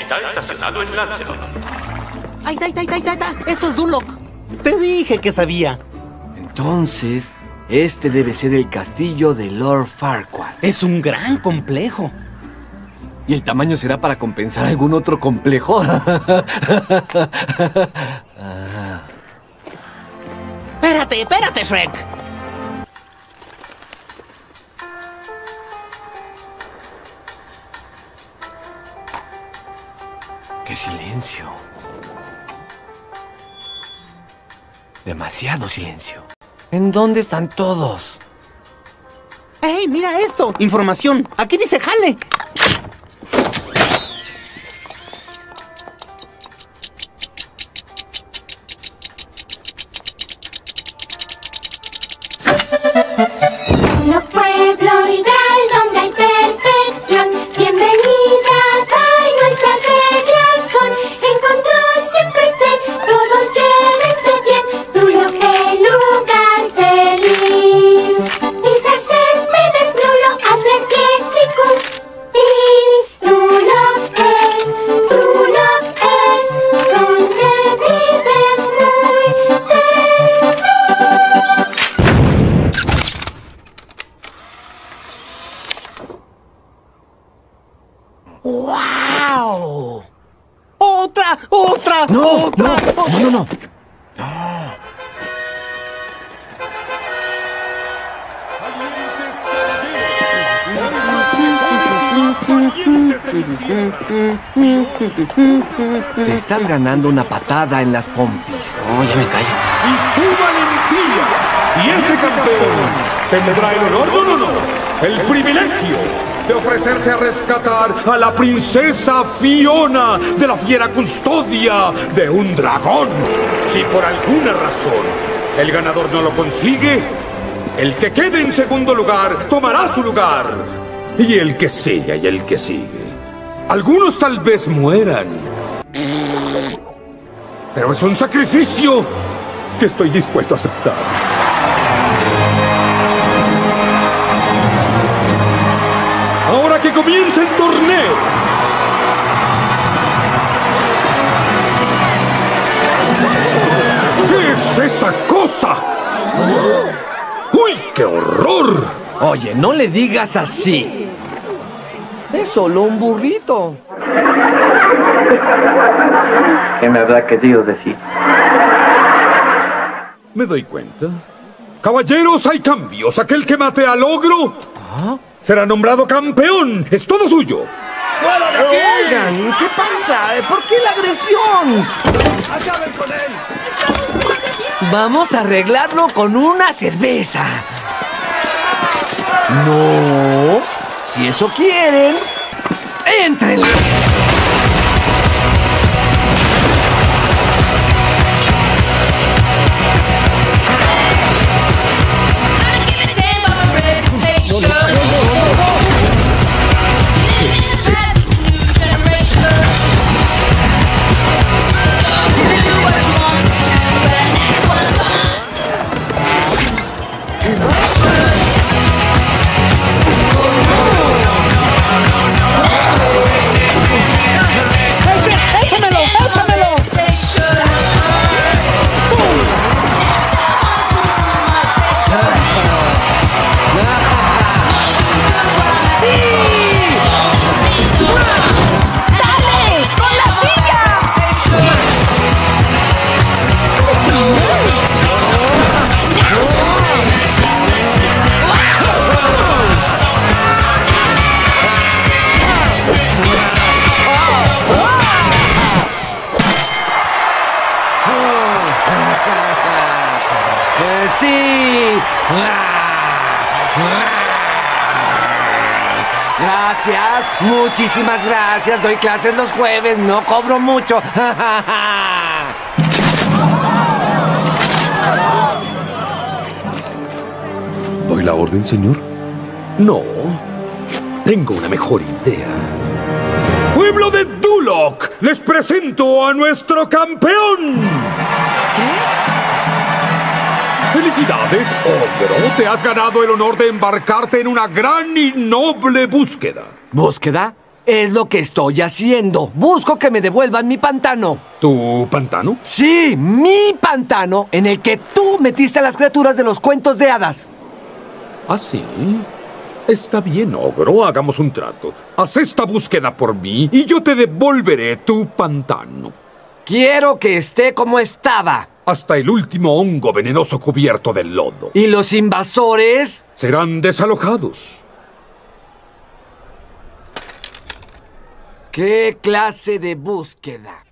Está estacionado en Lancelot. ¡Ay! ¡Esto es Duloc! Te dije que sabía. Entonces, este debe ser el castillo de Lord Farquaad. Es un gran complejo. ¿Y el tamaño será para compensar algún otro complejo? Espérate, Shrek. ¡Qué silencio! Demasiado silencio. ¿En dónde están todos? ¡Ey, mira esto! Información. Aquí dice jale. Duloc, pueblo ideal donde hay perfección. Bienvenida, y nuestras reglas son en control siempre estén, todos llévense bien. Duloc, el lugar feliz. Pisar céspedes nulo, hacer pies y cumplis. Duloc es donde vives muy feliz. ¡Wow! ¡Otra! No. Te estás ganando una patada en las pompis. Oh, ya me callo. Y su valentía. Y ese campeón tendrá el honor, no, el privilegio de ofrecerse a rescatar a la princesa Fiona de la fiera custodia de un dragón. Si por alguna razón el ganador no lo consigue, el que quede en segundo lugar tomará su lugar. Y el que siga y el que sigue. Algunos tal vez mueran. Pero es un sacrificio que estoy dispuesto a aceptar. Ahora que comience el torneo. ¿Qué es esa cosa? ¡Uy, qué horror! Oye, no le digas así. Es solo un burrito. ¿Qué me habrá querido decir? Me doy cuenta. Caballeros, hay cambios. Aquel que mate al ogro será nombrado campeón. Es todo suyo. Oigan, ¿qué pasa? ¿Por qué la agresión? ¡Acaben con él! Vamos a arreglarlo con una cerveza. No. Si eso quieren, ¡éntrenle! ¡Sí! Gracias, muchísimas gracias. Doy clases los jueves, no cobro mucho. ¿Doy la orden, señor? No. Tengo una mejor idea. ¡Pueblo de Duloc! ¡Les presento a nuestro campeón! ¡Felicidades, ogro! Te has ganado el honor de embarcarte en una gran y noble búsqueda. ¿Búsqueda? Es lo que estoy haciendo. Busco que me devuelvan mi pantano. ¿Tu pantano? Sí, mi pantano en el que tú metiste a las criaturas de los cuentos de hadas. ¿Ah, sí? Está bien, ogro, hagamos un trato. Haz esta búsqueda por mí y yo te devolveré tu pantano. Quiero que esté como estaba. Hasta el último hongo venenoso cubierto de lodo. ¿Y los invasores? Serán desalojados. ¿Qué clase de búsqueda?